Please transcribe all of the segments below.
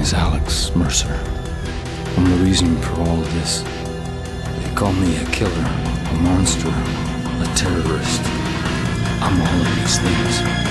is Alex Mercer. I'm the reason for all of this. They call me a killer, a monster, a terrorist. I'm all of these things.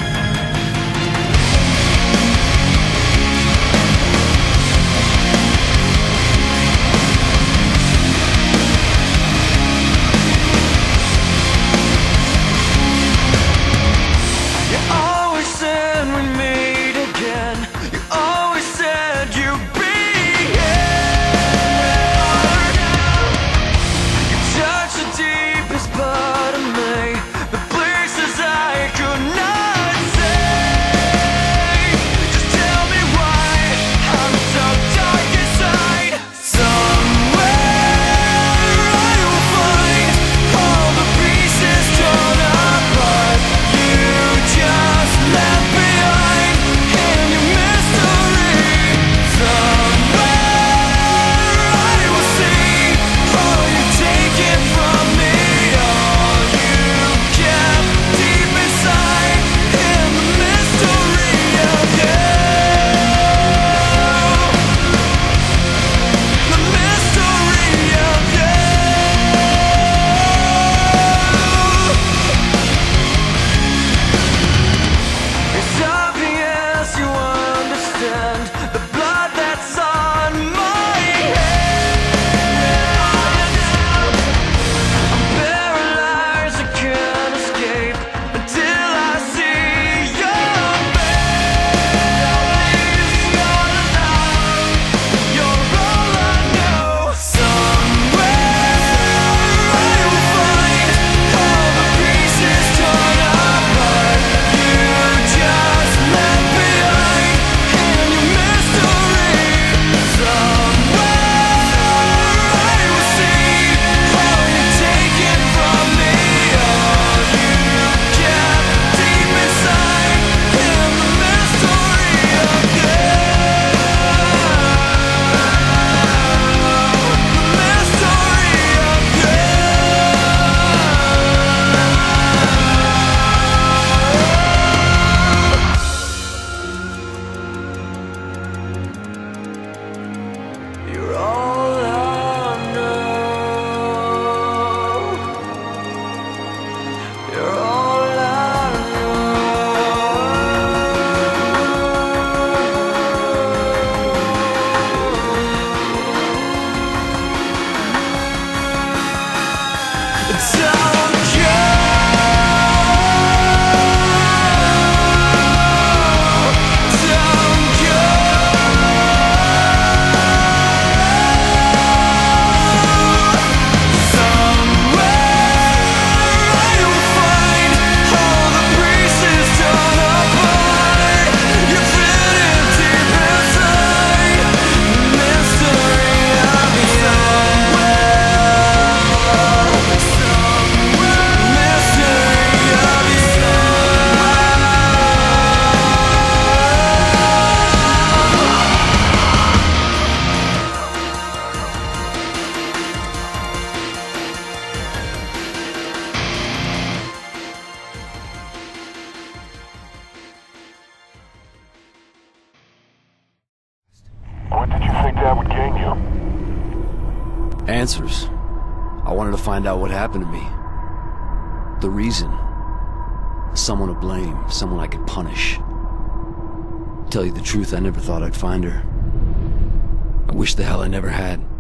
What did you think that would gain you? Answers. I wanted to find out what happened to me. The reason. Someone to blame, someone I could punish. Tell you the truth, I never thought I'd find her. I wish the hell I never had.